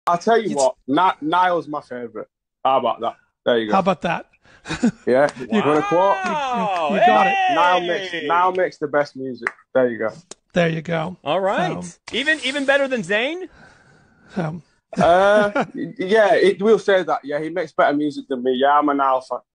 I'll tell you what, Niall's my favourite. How about that? There you go. How about that? Yeah, you want a quote? You got it. Niall makes the best music. There you go. There you go. All right. Even better than Zayn? Um, Yeah, we'll say that. Yeah, he makes better music than me. Yeah, I'm a Niall fan.